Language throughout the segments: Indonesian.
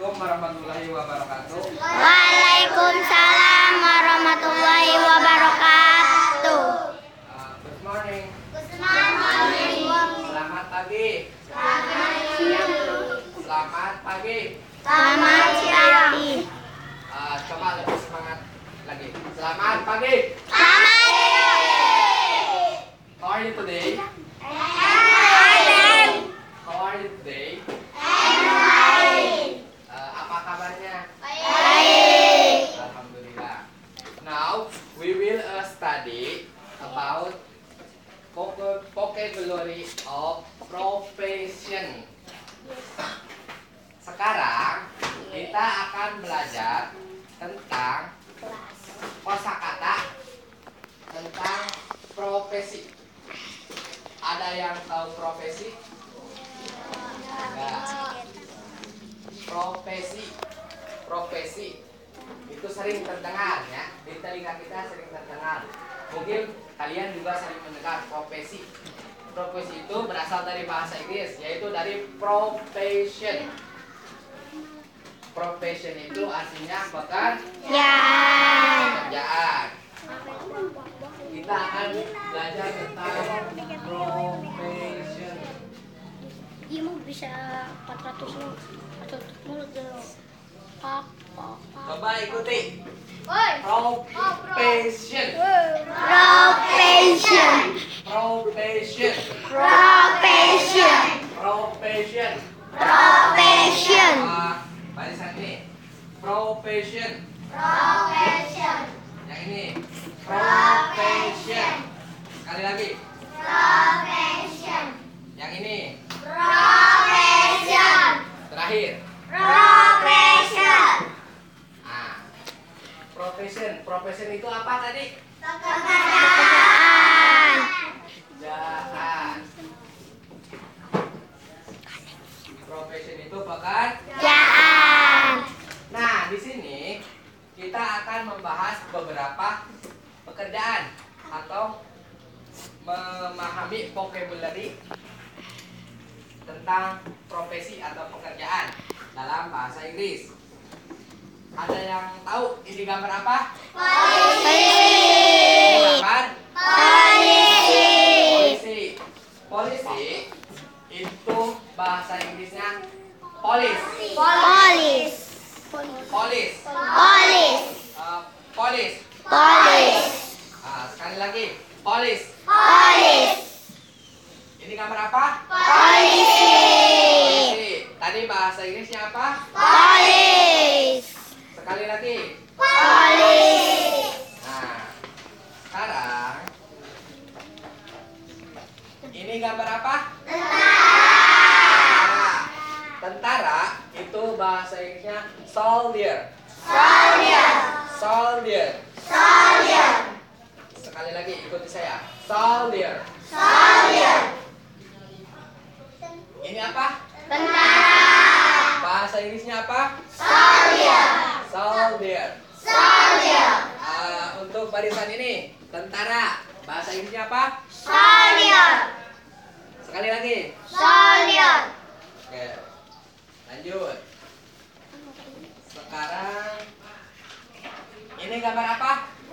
Assalamualaikum warahmatullahi wabarakatuh. Waalaikumsalam warahmatullahi wabarakatuh. Good morning. Good morning. Selamat pagi. Selamat siang. Selamat pagi. Selamat siang. Coba lebih semangat lagi. Selamat pagi. Selamat siang. How are you today? How are you today? Apa kabarnya? Baik. Alhamdulillah. Now we will study about vocabulary of profession. Sekarang kita akan belajar tentang kosakata tentang profesi. Ada yang tahu profesi? Enggak. Profesi itu sering terdengar ya, di telinga kita sering terdengar. Mungkin kalian juga sering mendengar profesi. Profesi itu berasal dari bahasa Inggris, yaitu dari profession. Profession itu artinya pekerjaan. Kita akan belajar tentang profession. Dia mau bisa 400 mulut dulu. Coba ikuti. Profession. Profession. Profession. Profession. Profession. Profession. Barisan ini. Profession. Profession. Yang ini. Profession. Sekali lagi. Profession. Yang ini. Profession. Terakhir. Profession. Profession itu apa tadi? Pekerjaan. Pekerjaan. Profession itu Pekerjaan. Nah, di sini kita akan membahas beberapa pekerjaan atau memahami vocabulary tentang profesi atau pekerjaan dalam bahasa Inggris. Ada yang tahu ini gambar apa? Ini gambar polisi. Polisi itu bahasa Inggrisnya police. Polis. Police. Polis. Police. Polis. Sekali lagi, police. Polis. Ini gambar apa? Polisi. Polisi. Tadi bahasa Inggrisnya apa? Polis. Sekali lagi. Polis. Nah, sekarang ini gambar apa? Tentara. Tentara itu bahasa Inggrisnya soldier. Soldier. Soldier. Soldier. Sekali lagi ikuti saya. Soldier. Soldier. Ini apa? Tentara. Bahasa Inggrisnya apa? Soldier. Soldier. Soldier. Untuk barisan ini, tentara. Bahasa Inggrisnya apa? Soldier. Sekali lagi. Soldier. Oke. Lanjut. Sekarang ini gambar apa?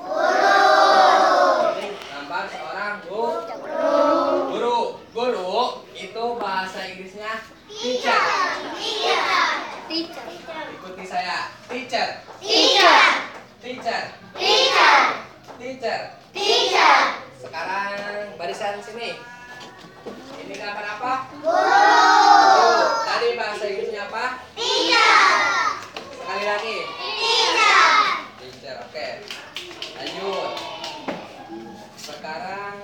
Ini gambar seorang guru. Guru itu bahasa Inggrisnya teacher. Teacher. Ikuti saya. Teacher. Teacher. Teacher. Teacher. Teacher. Teacher. Sekarang barisan sini. Ini gambar apa? Guru. Tadi bahasa Inggrisnya apa? Teacher. Sekali lagi. Teacher. Teacher. Oke. Lanjut. Sekarang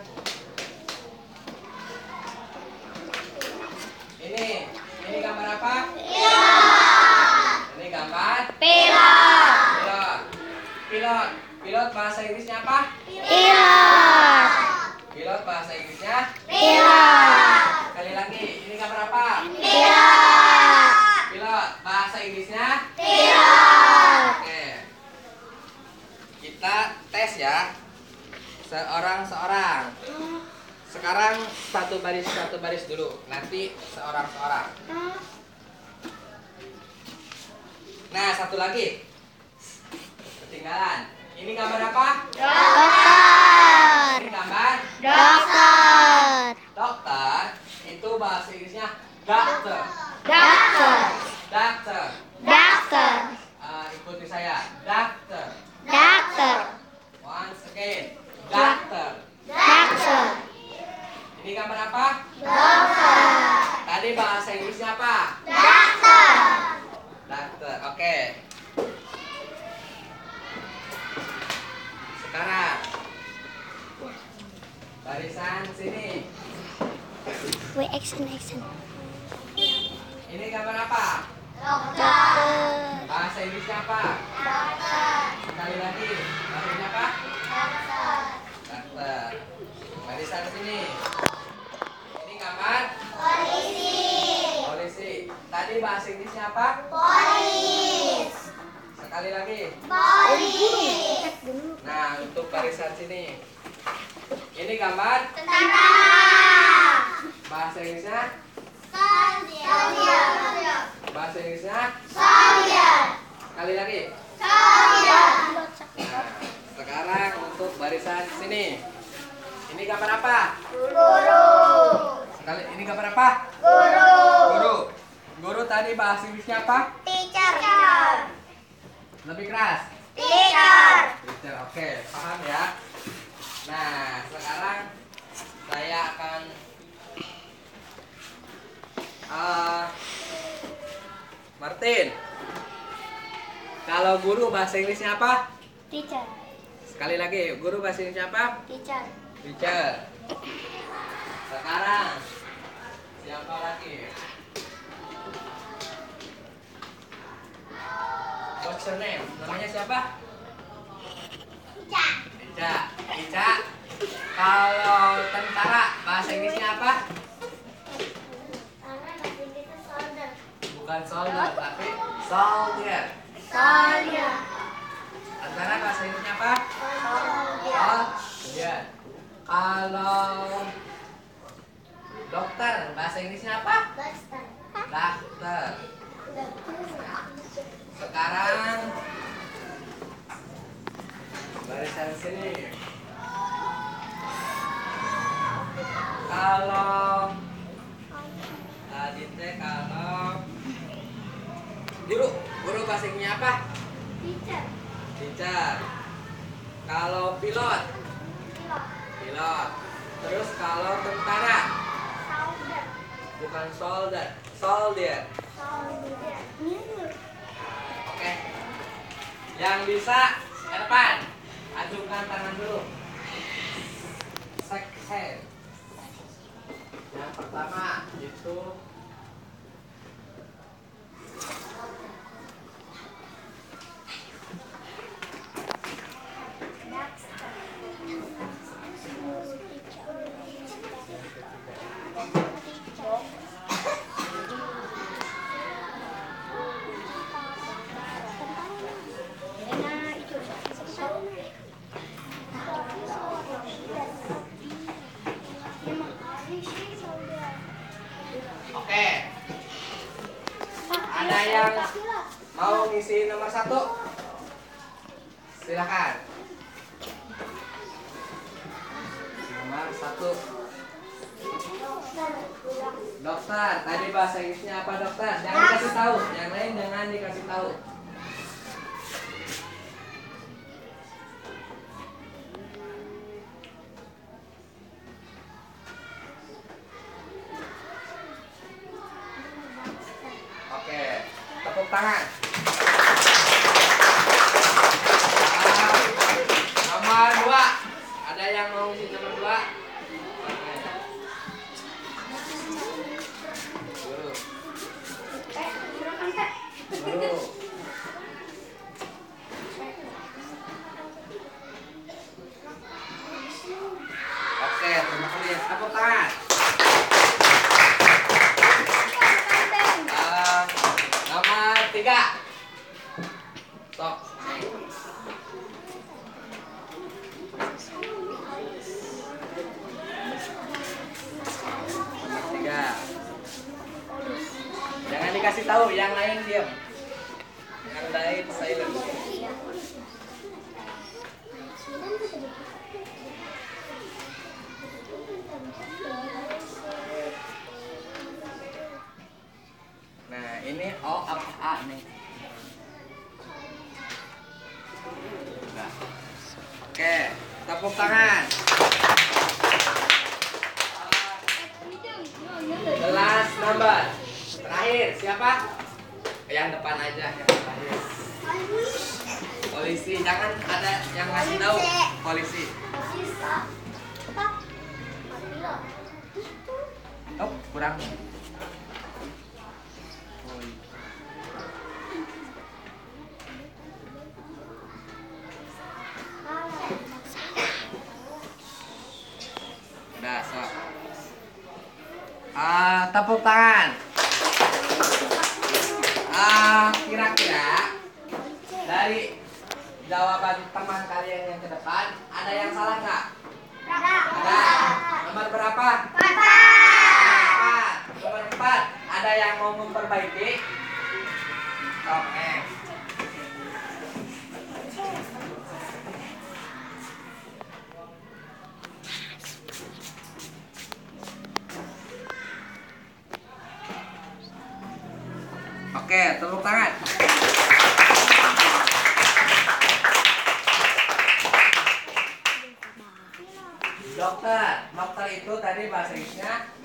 ini gambar apa? Ini gambar Pilot. pilot. Pilot. Pilot bahasa Inggrisnya apa? Pilot. Pilot bahasa Inggrisnya. Pilot. Sekali lagi. Ini gambar apa? Pilot. Pilot bahasa Inggrisnya. Pilot. Oke. Kita tes ya. Seorang-seorang. Sekarang satu baris dulu. Nanti seorang-seorang. Nah, satu lagi. Ketinggalan. Ini gambar apa? Dokter. Ini gambar Dokter. dokter. Itu bahasa Inggrisnya doctor. Dokter. Doctor. Dokter. Ikuti saya. Doctor. Dokter. Once again. Doctor. Dokter. Ini gambar apa? Dokter. Tadi bahasa Inggrisnya apa? Dokter. Doctor. Oke. Sekarang barisan sini. Wait, action. Ini gambar apa? Dokter. Bahasa Inggrisnya apa? Dokter. Sekali lagi. Bahasa Inggrisnya apa? Dokter. Dokter. Barisan sini. Ini gambar polisi. Tadi bahasa Inggrisnya apa? Polis. Sekali lagi. Polis. Nah, untuk barisan sini. Ini gambar Tentara. bahasa Inggrisnya. Soldier. Bahasa Inggrisnya. Soldier. Sekali lagi. Soldier. Nah, sekarang untuk barisan sini. Ini gambar apa? Guru. Sekali ini gambar apa? Guru. Guru. Guru tadi bahasa Inggrisnya apa? Teacher. Lebih keras. Teacher. Teacher. Oke, paham ya. Nah, sekarang saya akan Martin. Kalau guru bahasa Inggrisnya apa? Teacher. Sekali lagi, guru bahasa Inggrisnya apa? Teacher. Teacher. Sekarang siapa lagi? What's your name? Namanya siapa? Ica. Ica. Kalau tentara bahasa Inggrisnya apa? Bukan soldier, tapi soldier. Soldier. Tentara bahasa Inggrisnya apa? Soldier. Soldier. Kalau dokter bahasa Inggrisnya apa? Dokter. Sekarang barisan sini. Kalau tadi teh kalau guru bahasa Inggrisnya apa? Teacher. Teacher. Kalau pilot. Terus kalau tentara bukan soldier. Oke. Yang bisa ke depan. Acungkan tangan dulu. Shake hand. Yang pertama itu oke. Ada yang mau ngisi nomor 1? Silakan. Nomor 1. Dokter. Tadi bahasa Inggrisnya apa dokter? Jangan dikasih tahu. Yang lain jangan dikasih tahu. Oke, tepuk tangan. Nomor 2. Ada yang mau ngisi nomor 2? Guru. Oke, terima kasih. Tepuk tangan. Nomor 3. Stop. Nomor 3. Jangan dikasih tahu, yang lain diam. Dengar A nih. Nah. Oke, tepuk tangan. Kelas nomor terakhir siapa? Yang depan aja yang terakhir. Polisi, jangan ada yang ngasih tahu. Polisi. Oh, kurang. Udah, sok. Tepuk tangan. Kira-kira dari jawaban teman kalian yang ke depan ada yang salah nggak? Ada. Nomor berapa? 4. Nomor 4. Ada yang mau memperbaiki? Oke. Oke, tepuk tangan. Dokter itu tadi bahasa Inggrisnya